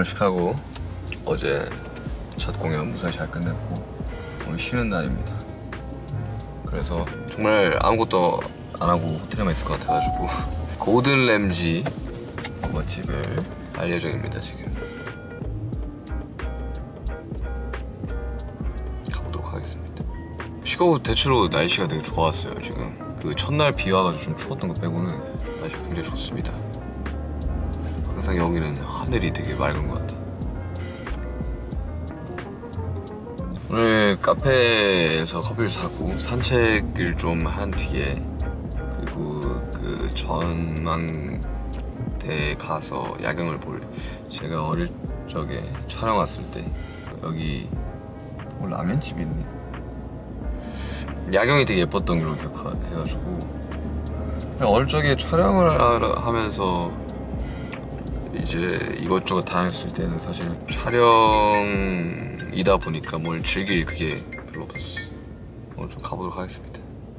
오늘 시카고 어제 첫 공연 무사히 잘 끝냈고 오늘 쉬는 날입니다. 그래서 정말 아무것도 안 하고 호텔에만 있을 것 같아가지고 고든 램지 맛집을 갈 예정입니다. 지금 가보도록 하겠습니다. 시카고 대체로 날씨가 되게 좋았어요. 지금 그 첫날 비 와가지고 좀 추웠던 거 빼고는 날씨가 굉장히 좋습니다. 항상 여기는 하늘이 되게 맑은 것 같아요. 오늘 카페에서 커피를 사고 산책을 좀 한 뒤에 그리고 그 전망대에 가서 야경을 볼, 제가 어릴 적에 촬영 왔을 때 여기 라면집이 있네. 야경이 되게 예뻤던 걸로 기억해가지고 어릴 적에 촬영을 하면서 이제 이것저것 다녔을 때는 사실 촬영이다 보니까 뭘 즐길 그게 별로 없었어요. 오늘 좀 가보도록 하겠습니다.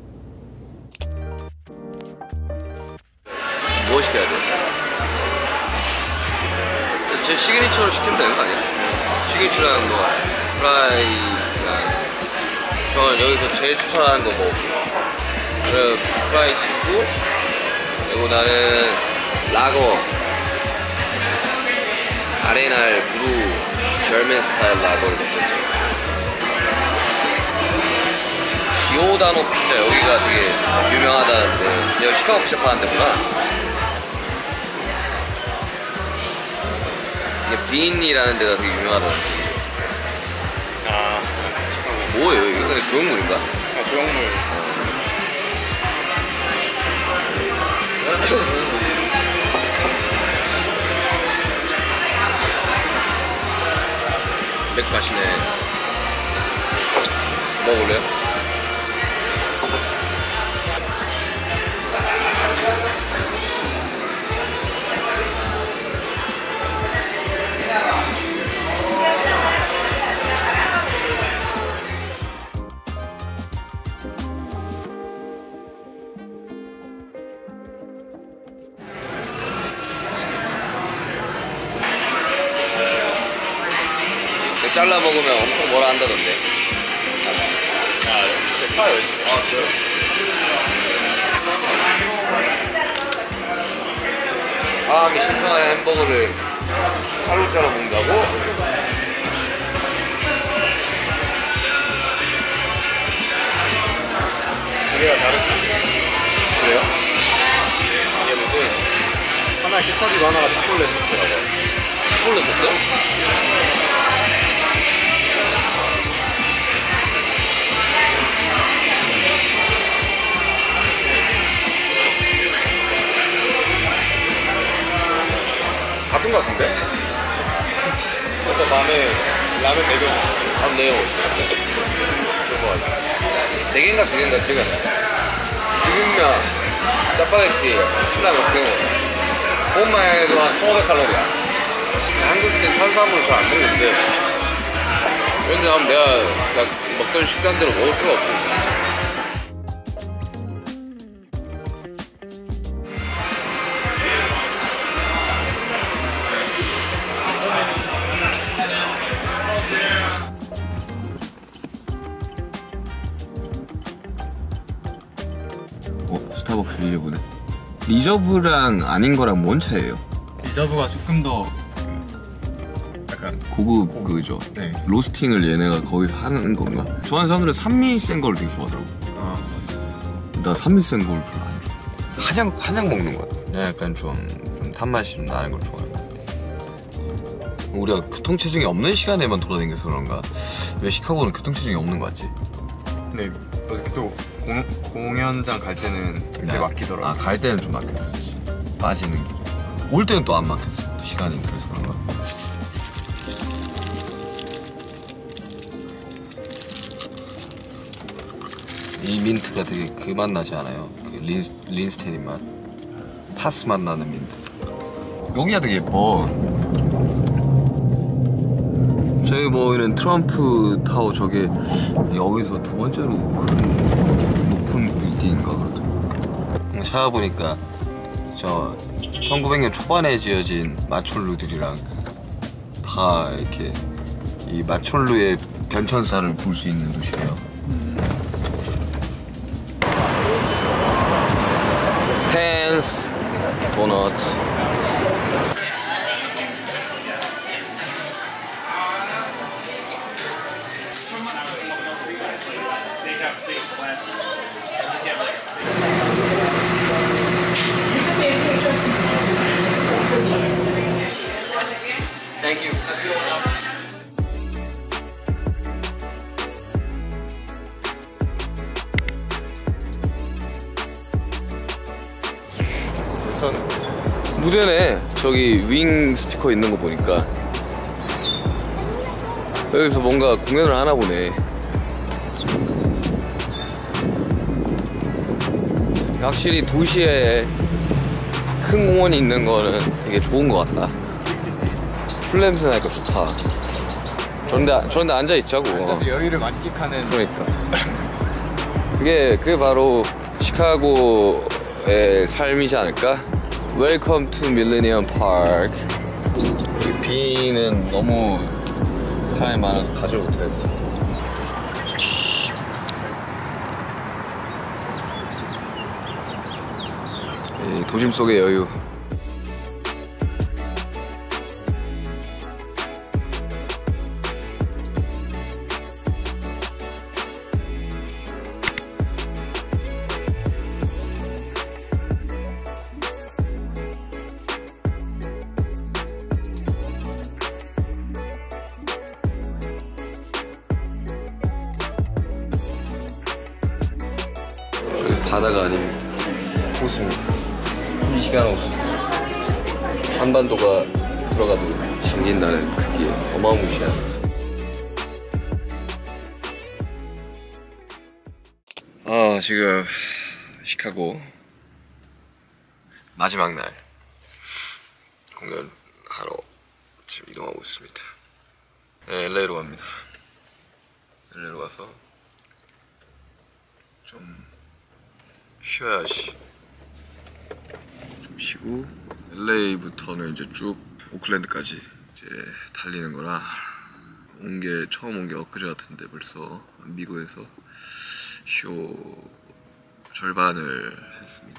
뭐 시켜야 돼? 제 시그니처로 시키면 되는 거 아니야? 시그니처라는 거 프라이랑 저는 여기서 제일 추천하는 거 뭐 그래 프라이 시키고 그리고 나는 라거 아레날 브루 절맨 스타일 라거를 먹었어요. 지오다노 피자 여기가 되게 유명하다는데 여기 시카고 피자 파는 데구나. 이게 빈이라는 데가 되게 유명하다는데. 아, 시카고. 뭐예요 이게? 그냥 조형물인가? 아, 조형물. 맥주 맛있네. 먹어볼래요? 잘라 먹으면 엄청 뭐라 한다던데. 아, 파요. 아, 진짜요? 과하게 신선한 햄버거를 하루 잘라 먹는다고? 두개가 다를 수 있어요. 그래요? 이게 무슨 하나 케찹이고 하나가 치폴레 소스라고. 치폴레 소스? 같은 거 같은데? 어떤 밤에 라면 4병. 같네요. 그거 4개인가 2개인가 기억이 안 나요. 비빔면, 짜파게티, 신라면 그런 거. 그것만 해도 한 1500칼로리야. 한국 때 탄수화물을 잘 안 먹는데 왜냐면 내가 먹던 식단대로 먹을 수가 없으니까. 스타벅스 리저브네. 리저브랑 아닌 거랑 뭔 차이예요? 리저브가 조금 더 약간 고급 그죠? 네. 로스팅을 얘네가 거의 하는 건가? 좋아하는 사람들은 산미 센 거를 되게 좋아하더라고. 아, 맞아. 나 산미 센 거를 별로 안 좋아. 한약 먹는 거 같아. 약간 좀 탄맛이 좀 나는 걸 좋아하는 것 같아. 우리가 교통체증이 없는 시간에만 돌아다녀서 그런가? 왜 시카고는 교통체증이 없는 거 같지? 근데 어저께 또 공연장 갈 때는 그때 막히더라고. 아, 갈 때는 좀 막혔어. 빠지는 길. 올 때는 또 안 막혔어. 시간이 그래서 그런가? 이 민트가 되게 그 맛 나지 않아요? 그 린스테인 맛. 파스 맛 나는 민트. 여기가 되게 예뻐. 저기 보이는 트럼프 타워 저게 여기서 두 번째로 큰 높은 빌딩인가 그렇더라고요. 찾아보니까 저 1900년 초반에 지어진 마촐루들이랑 다 이렇게 이 마촐루의 변천사를 볼 수 있는 도시래요. 스탠스 도넛. Thank you. 무대네. 저기 윙 스피커 있는 거 보니까 여기서 뭔가 공연을 하나 보네. 확실히 도시에 큰 공원이 있는 거는 되게 좋은 것 같다. 풀 냄새 나니까 좋다. 저런데 앉아 있자고. 앉아서 여유를 만끽하는. 그러니까 그게 바로 시카고의 삶이지 않을까? Welcome to Millennium Park. 여기 비는 너무 사람이 많아서 가지 못했어. 이 도심 속의 여유. 바다가 아닙니다. 호수입니다. 이 시간 호수. 한반도가 들어가도 잠긴다는 크기에 어마무시한. 지금 시카고 마지막 날 공연하러 지금 이동하고 있습니다. 네, LA로 갑니다. LA로 가서 좀 쉬어야지. 좀 쉬고 LA부터는 이제 쭉 오클랜드까지 이제 달리는 거라 처음 온 게 엊그제 같은데 벌써 미국에서 쇼 절반을 했습니다.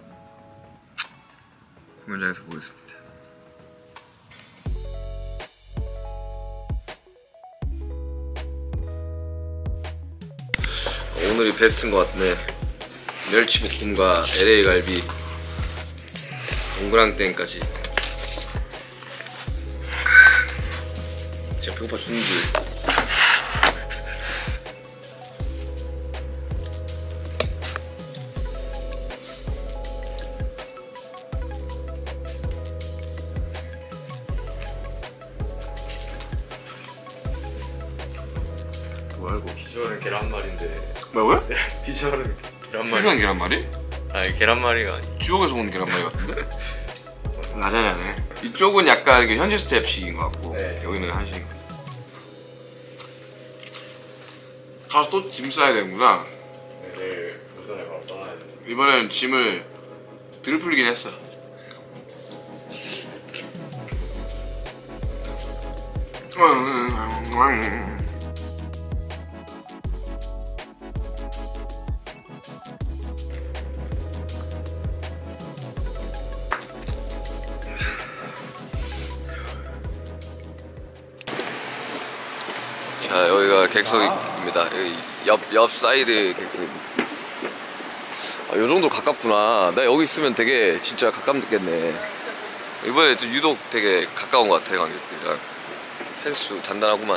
공연장에서 보겠습니다. 오늘이 베스트인 것 같네. 멸치볶음과 LA 갈비, 동그랑땡까지. 진짜 배고파 죽는지. 뭐야 이거? 비주얼은 계란말인데. 뭐라고요? 비주얼은 계란말이. 퓨전 계란말이? 아니 계란말이가. 지옥에서 온 계란말이 같은데? 라자냐네. 이쪽은 약간 현지 스텝식인 것 같고, 네. 여기는 한식. 가서 또 짐 싸야 되는구나. 네, 내일 오전에 바로 떠나야 돼. 이번엔 짐을 덜 풀긴 했어. 자, 여기가 객석입니다. 여기 옆 사이드 객석입니다. 요 정도 가깝구나. 나 여기 있으면 되게 진짜 가깝겠네. 이번에 좀 유독 되게 가까운 것 같아, 관객들이랑. 펜스 단단하구만.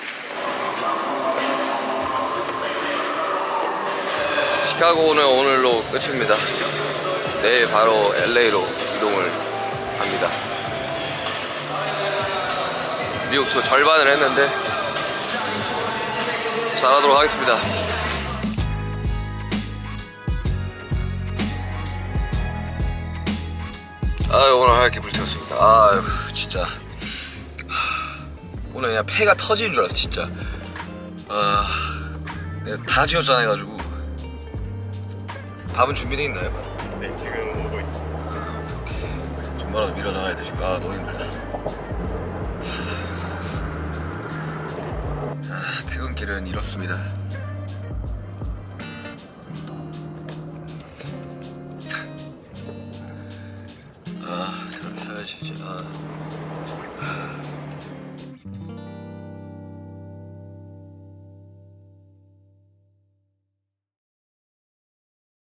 시카고는 오늘로 끝입니다. 내일 바로 LA로 이동을 합니다. 미국 투어 절반을 했는데 잘하도록 하겠습니다. 오늘 하얗게 불태웠습니다. 진짜 오늘 그냥 폐가 터지는 줄 알았어 진짜. 내가 다 지었잖아 해가지고. 밥은 준비되어 있나요? 네, 지금 오고 있습니다. 오케이. 좀 뭐라도 밀어나가야 돼 지금. 너무 힘들다. 오는 길은 이렇습니다.